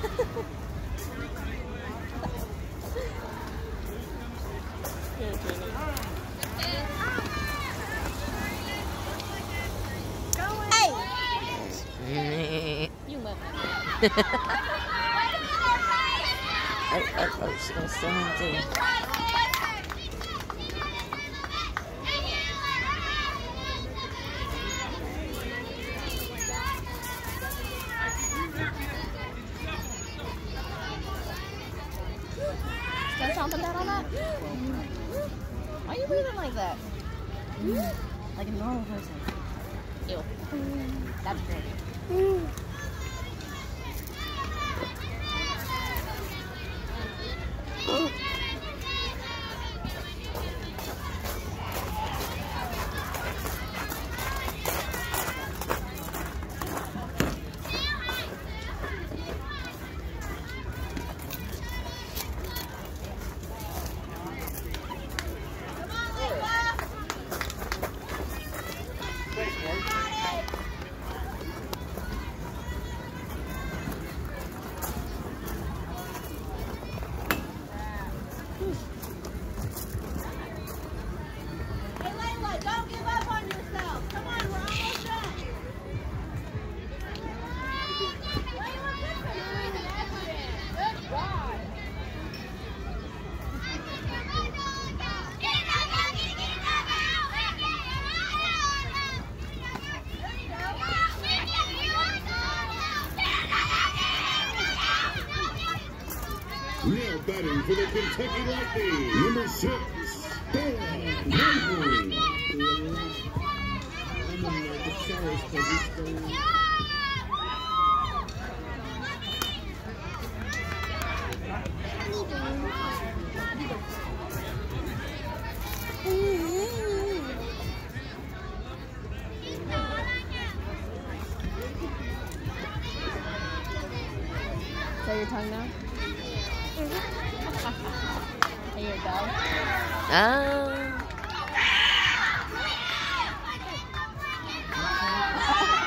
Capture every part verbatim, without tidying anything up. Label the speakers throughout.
Speaker 1: You must.
Speaker 2: Oh, oh, oh, she's gonna steal him too.
Speaker 1: Can someone put that on that? Why are you breathing like that? Like a normal person. Ew. That's dirty.
Speaker 3: Now batting for the Kentucky Lightning, number six, Bella Lively.
Speaker 1: Show your tongue now. Are you a dog?
Speaker 2: Oh.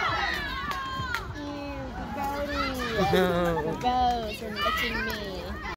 Speaker 1: Ew, the goatie. The goats are licking me.